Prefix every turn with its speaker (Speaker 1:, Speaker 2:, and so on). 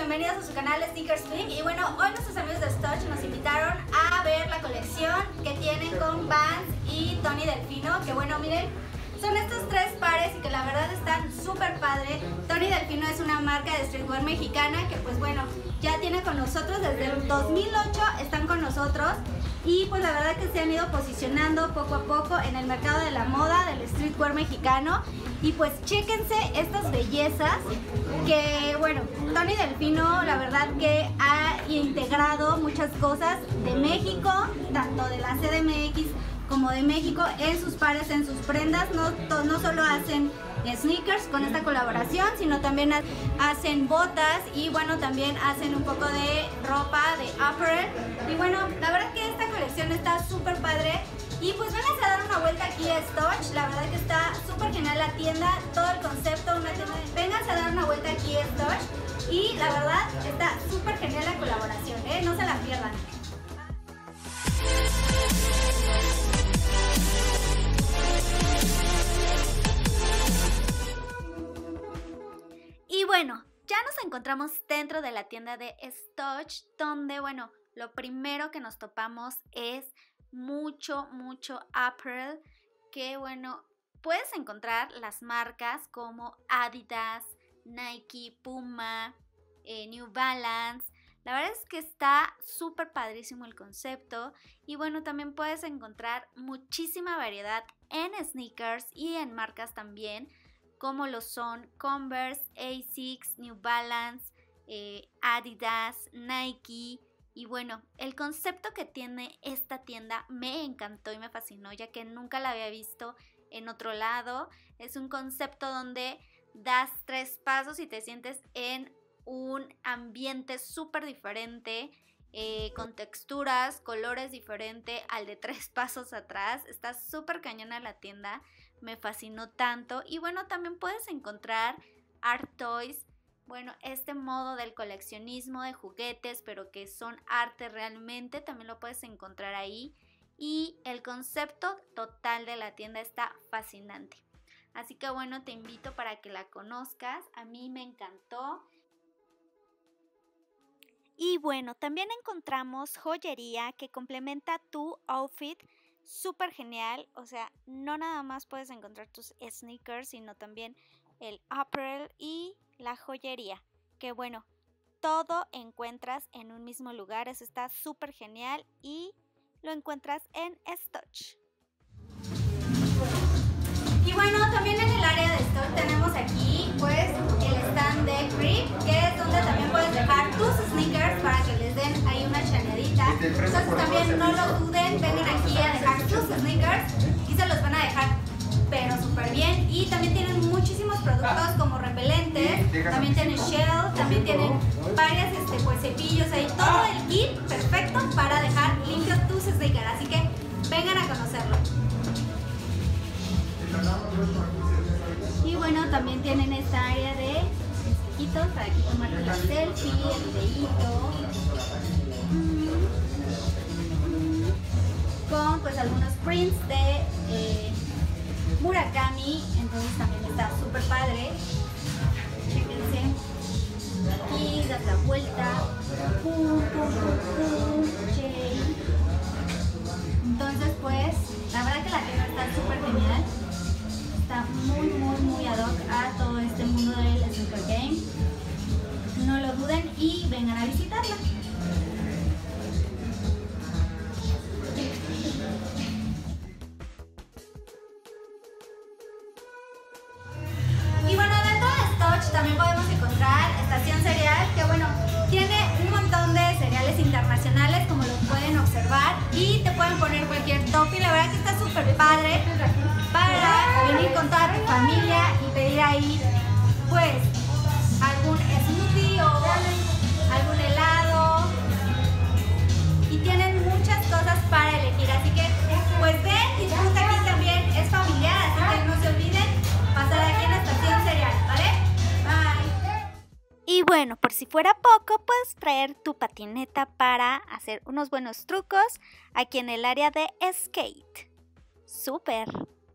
Speaker 1: bienvenidos a su canal Sneakers Swing. Y bueno, hoy nuestros amigos de Stoch nos invitaron a ver la colección que tienen con Vans y Tony Delfino. Que bueno, miren, son estos tres pares y que la verdad están súper padre. Tony Delfino es una marca de streetwear mexicana que pues bueno, ya tiene con nosotros desde el 2008, están con nosotros. Y pues la verdad que se han ido posicionando poco a poco en el mercado de la moda, del streetwear mexicano. Y pues chéquense estas bellezas que bueno, Tony Delfino la verdad que ha integrado muchas cosas de México, tanto de la CDMX como de México en sus pares, en sus prendas. No solo hacen sneakers con esta colaboración, sino también hacen botas y bueno, también hacen un poco de ropa, de apparel. Y bueno, la verdad que esta colección está súper padre. Y pues vénganse a dar una vuelta aquí a Stoch, la verdad que está súper genial la tienda, todo el concepto, una tienda. Vénganse a dar una vuelta aquí a Stoch y la verdad está súper genial la colaboración, no se la pierdan. Y bueno, ya nos encontramos dentro de la tienda de Stoch, donde bueno, lo primero que nos topamos es mucho apparel, que bueno, puedes encontrar las marcas como Adidas, Nike, Puma, New Balance. La verdad es que está súper padrísimo el concepto y bueno, también puedes encontrar muchísima variedad en sneakers y en marcas también, como lo son Converse, Asics, New Balance, Adidas, Nike. Y bueno, el concepto que tiene esta tienda me encantó y me fascinó, ya que nunca la había visto en otro lado. Es un concepto donde das 3 pasos y te sientes en un ambiente súper diferente, con texturas, colores diferentes al de 3 pasos atrás. Está súper cañona la tienda, me fascinó tanto. Y bueno, también puedes encontrar art toys. Bueno, este modo del coleccionismo de juguetes, pero que son arte realmente, también lo puedes encontrar ahí. Y el concepto total de la tienda está fascinante. Así que bueno, te invito para que la conozcas. A mí me encantó. Y bueno, también encontramos joyería que complementa tu outfit. Súper genial. O sea, no nada más puedes encontrar tus sneakers, sino también el apparel y la joyería, que bueno, todo encuentras en un mismo lugar. Eso está súper genial y lo encuentras en Stoch. Y bueno, también en el área de Stoch tenemos aquí pues el stand de Grip, que es donde también puedes dejar tus sneakers para que les den ahí una chaneadita. Entonces también no lo duden, vengan aquí a dejar sus sneakers y se los van a dejar pero súper bien. Y también tienen muchísimos productos como repelentes, también tienen shell, también tienen varias pues cepillos ahí, todo el kit perfecto para dejar limpios tus sneakers, así que vengan a conocerlo. Y bueno, también tienen esta área de espejitos para aquí tomar la selfie, el videíto, con pues algunos prints de Murakami, entonces también está súper padre. Fíjense, aquí das la vuelta, entonces pues la verdad que la tienda está súper genial, está muy ad hoc a todo este mundo del sneaker game. No lo duden y vengan a visitarla. También podemos encontrar Estación Cereal, que bueno, tiene un montón de cereales internacionales, como lo pueden observar, y te pueden poner cualquier top, y la verdad que está súper padre para venir con toda tu familia y pedir ahí pues algún smoothie o algún helado, y tienen muchas cosas para elegir, así que pues ven, disfruta aquí también, es familiar, así que no se olviden pasar aquí en Estación Cereal, ¿vale? Y bueno, por si fuera poco, puedes traer tu patineta para hacer unos buenos trucos aquí en el área de skate. ¡Súper!